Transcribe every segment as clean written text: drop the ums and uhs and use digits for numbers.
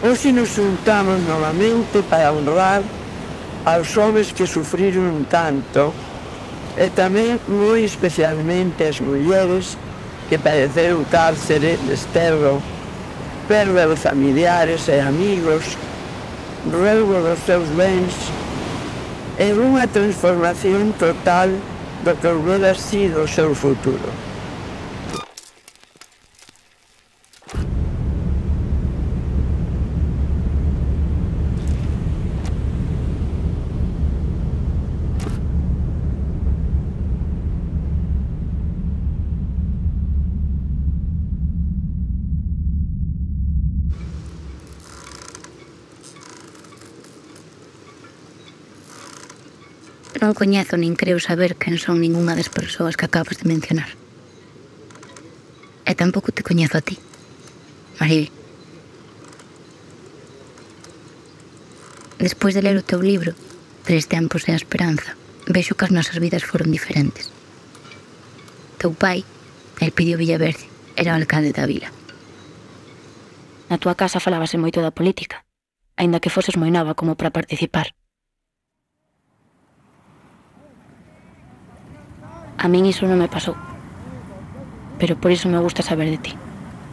Hoxe nos juntamos novamente para honrar aos homes que sufriron tanto e tamén moi especialmente as mulleres que padeceron cárcere, desterro, perda de familiares e amigos, ruego dos seus bens e unha transformación total do que hubiera sido o seu futuro. Non coñezo nin creo saber quen son ningunha das persoas que acabas de mencionar. E tampouco te coñezo a ti, Maribel. Despois de ler o teu libro, Tres tempos e a esperanza, vexo que as nosas vidas foron diferentes. Teu pai, Elpidio Villaverde, era o alcalde da vila. Na túa casa falábase moito da política, aínda que foses moi nova como para participar. A min iso non me pasou, pero por iso me gusta saber de ti.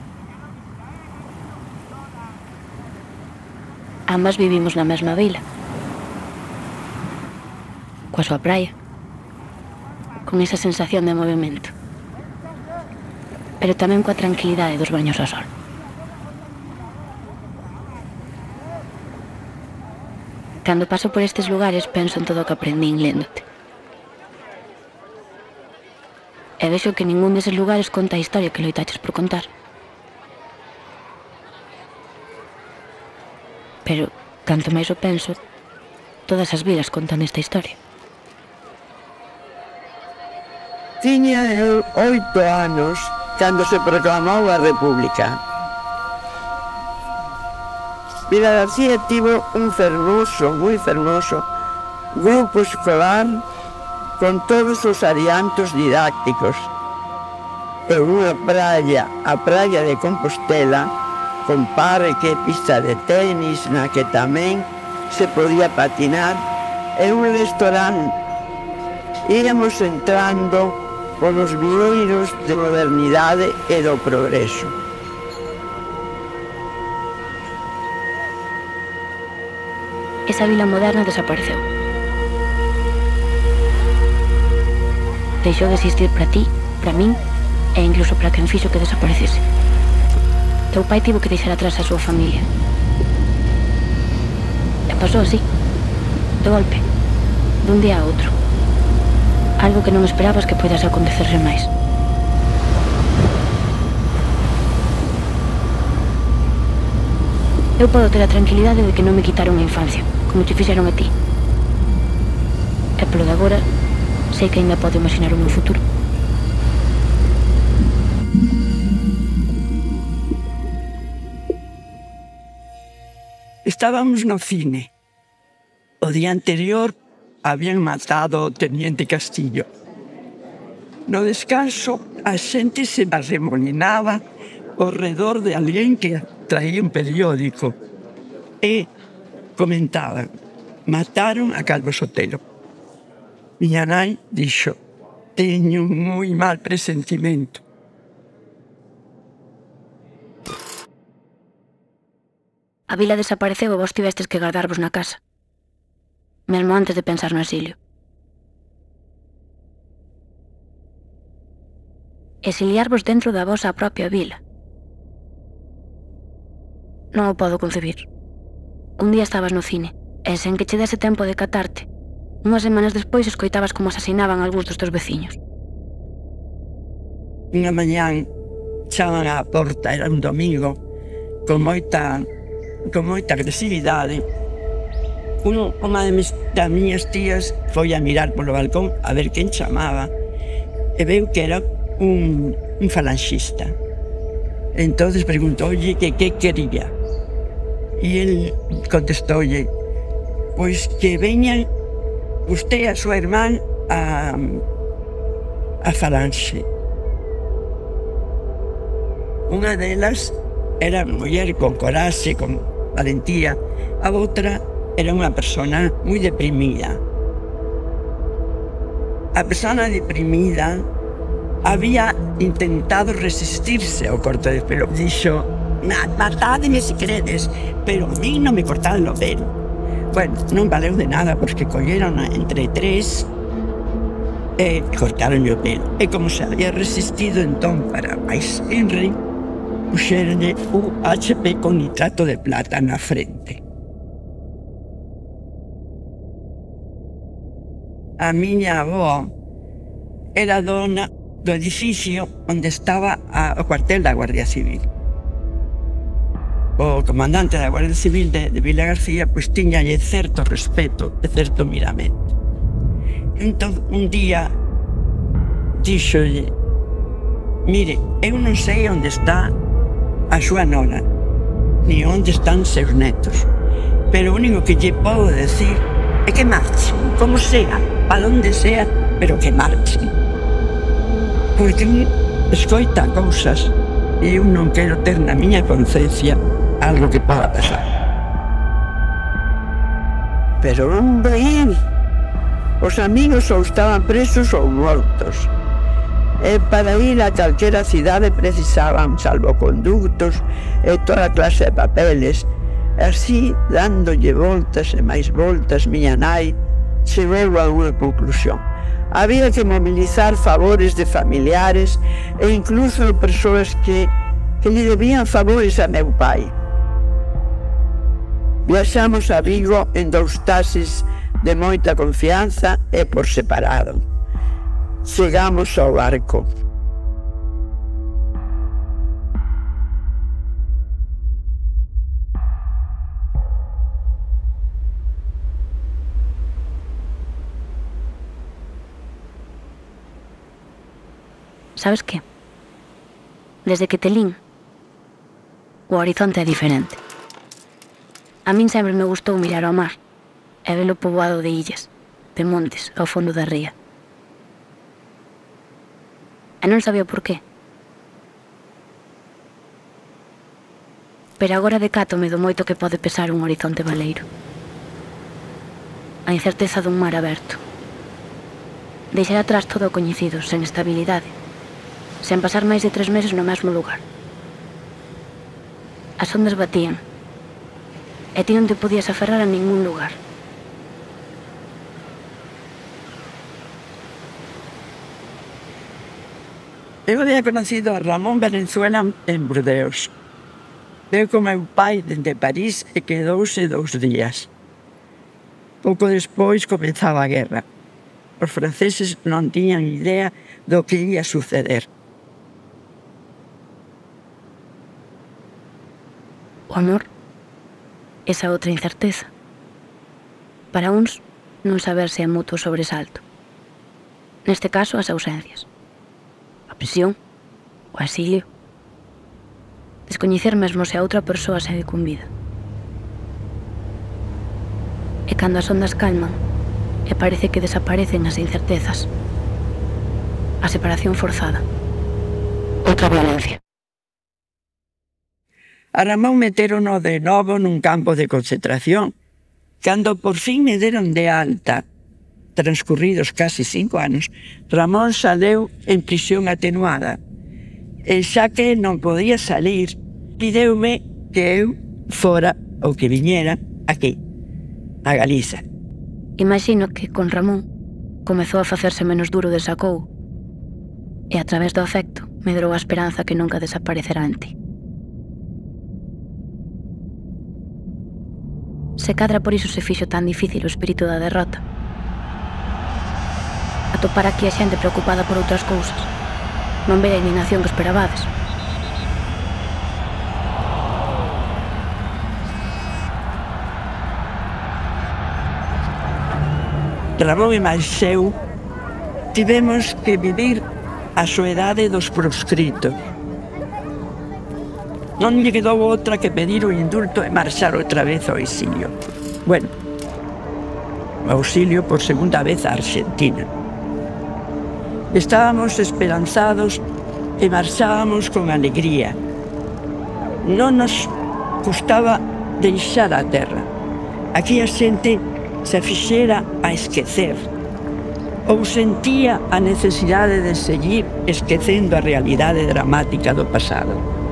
Ambas vivimos na mesma vila, coa súa praia, con esa sensación de movimento, pero tamén coa tranquilidade dos baños ao sol. Cando paso por estes lugares penso en todo o que aprendín léndote. E vexo que ningún deses lugares conta a historia que loitaches por contar. Pero, canto máis o penso, todas as vidas contan esta historia. Tiña eu 8 anos cando se proclamou a República. Vila García tivo un fermoso, moi fermoso, grupo escolar con todos os adiantos didácticos. E unha praia, a praia de Compostela, con parque, pista de tenis, na que tamén se podía patinar, e un restaurante. Íamos entrando polos vieiros de modernidade e do progreso. Esa vila moderna desapareceu. Deixou de existir para ti, para min e incluso para quen fixo que desaparecese. Teu pai tivo que deixar atrás a súa familia. E pasou así, de golpe, dun día a outro. Algo que non esperabas que poidase acontecerse máis. Eu podo ter a tranquilidade de que non me quitaron a infancia, como te fixeron a ti. E polo de agora, sei que ainda podo imaginar o meu futuro. Estábamos no cine. O día anterior habían matado o teniente Castillo. No descanso, a xente se arremolinaba ao redor de alguén que traía un periódico e comentaban: mataron a Calvo Sotelo. Miña nai dixo: teño un moi mal presentimento. A vila desapareceu e vos tivestes que guardarvos na casa, mesmo antes de pensar no exilio. Exiliarvos dentro da vosa propia vila. Non o podo concebir. Un día estabas no cine e sen que che dese tempo de catarte, unhas semanas despois escoitabas como asasinaban algúns dos teus veciños. Unha mañán chaman á porta, era un domingo, con moita agresividade. Unha das miñas tías foi a mirar polo balcón a ver quen chamaba e veu que era un falanxista. Entonces preguntoulle que quería. E el contestoulle: pois que veñan usted e a súa irmán a falanxe. Unha delas era muller con coraxe, con valentía. A outra era unha persona moi deprimida. A persona deprimida había intentado resistirse ao corte de pelo. Dixo, matádeme se queredes, pero a mí non me cortaron o pelo. Bueno, non valeu de nada, porque colleron entre 3 e cortaron o pelo. E como se había resistido, entón, para máis Henry, puxeronlle un HP con nitrato de plata na frente. A miña avó era dona do edificio onde estaba o cuartel da Guardia Civil. O comandante da Guardia Civil de Vila García pois tiñalle certo respeto e certo miramento. Entón, un día díxolle, mire, eu non sei onde está a súa nora, ni onde están seus netos, pero o único que lle podo decir é que marchen, como sea, pa onde sea, pero que marchen. Porque escoita cousas e eu non quero ter na miña conciencia algo que poda pasar. Pero onde ir? Os amigos ou estaban presos ou mortos. E para ir a calquera cidade precisaban salvoconductos e toda clase de papeles. Así, dándolle voltas e máis voltas, miña nai chegou a unha conclusión. Había que mobilizar favores de familiares e incluso persoas que lle debían favores a meu pai. Viaxamos a Vigo en 2 taxis de moita confianza e por separado. Chegamos ao barco. Sabes que? Desde que te lín, o horizonte é diferente. A min sempre me gustou mirar ao mar e velo poboado de illas, de montes, ao fondo da ría. E non sabía por qué. Pero agora decátome do moito que pode pesar un horizonte baleiro. A incerteza dun mar aberto. Deixar atrás todo o coñecido, sen estabilidade, sen pasar máis de 3 meses no mesmo lugar. As ondas batían, e ti non te podías aferrar a ningún lugar. Eu había conocido a Ramón Valenzuela en Burdeos. Veu con meu pai dende París e quedouse 2 días. Pouco despois comezaba a guerra. Os franceses non tiñan idea do que ia suceder. O amor, esa outra incerteza. Para uns, non saber se é mutuo sobresalto. Neste caso, as ausencias. A prisión, o exilio. Descoñecer mesmo se a outra persoa segue con vida. E cando as ondas calman, e parece que desaparecen as incertezas, a separación forzada. Outra violencia. A Ramón metérono de novo nun campo de concentración. Cando por fin me deron de alta, transcurridos casi 5 anos, Ramón saleu en prisión atenuada. E xa que non podía salir, pideume que eu fora ou que viñera aquí, a Galiza. Imagino que con Ramón comezou a facerse menos duro de sacou e a través do afecto medrou a esperanza que nunca desaparecerá en ti. Se cadra por iso se fixo tan difícil o espírito da derrota. Atopar aquí a xente preocupada por outras cousas, non ver a indignación que esperabades. Ramón e máis eu tivemos que vivir a soedade dos proscritos. Non lle quedou outra que pedir o indulto e marchar outra vez ao exilio. Bueno, o auxilio por segunda vez a Argentina. Estábamos esperanzados e marchábamos con alegría. Non nos custaba deixar a terra. Aquí a xente se fixera a esquecer ou sentía a necesidade de seguir esquecendo a realidade dramática do pasado.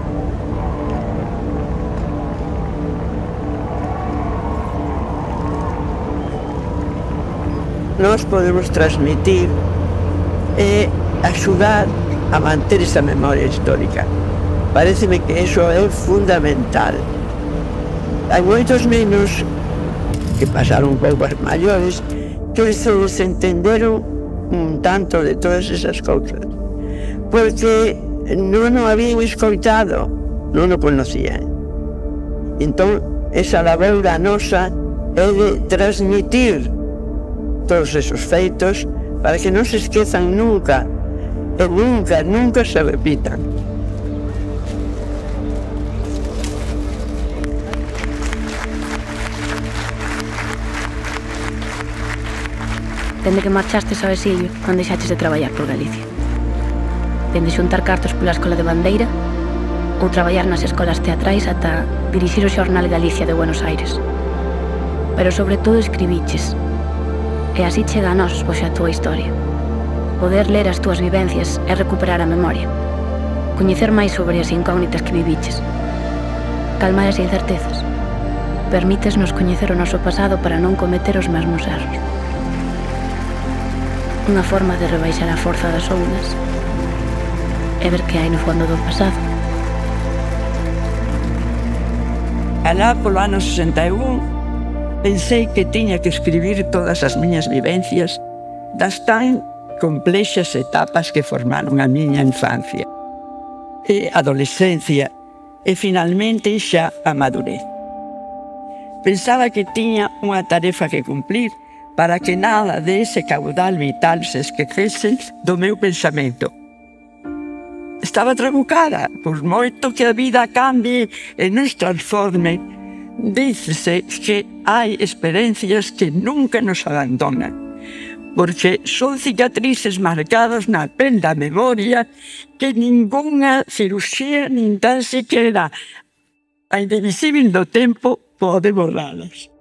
Nós podemos transmitir e axudar a manter esa memoria histórica. Pareceme que iso é fundamental. Hai moitos nenos que pasaron un pouco maiores que se desentenderon un tanto de todas esas cousas, porque non o habían escoitado, non o conocían. Entón, esa labeura nosa é de transmitir todos esos feitos para que non se esquezan nunca, e nunca, nunca se repitan. Dende que marchastes ao exilio, non deixaches de traballar por Galicia. Dende xuntar cartos pola Escola de Bandeira ou traballar nas escolas teatrais ata dirixir o xornal Galicia de Buenos Aires. Pero sobre todo escribiches. E así chega a nós hoxe a túa historia. Poder ler as túas vivencias e recuperar a memoria. Coñecer máis sobre as incógnitas que viviches. Calmar as incertezas. Permítesnos coñecer o noso pasado para non cometer os mesmos erros. Unha forma de rebaixar a forza das ondas e ver que hai no fondo do pasado. Alá polo ano 61, pensei que tiña que escribir todas as miñas vivencias das tan complexas etapas que formaron a miña infancia e adolescencia e finalmente xa a madurez. Pensaba que tiña unha tarefa que cumplir para que nada de ese caudal vital se esquecese do meu pensamento. Estaba trabucada, por moito que a vida cambie e nos transforme. Dícese que hai experiencias que nunca nos abandonan, porque son cicatrices marcadas na pel da memoria que ningunha cirurxía nin tan siquiera a indivisible do tempo pode borralas.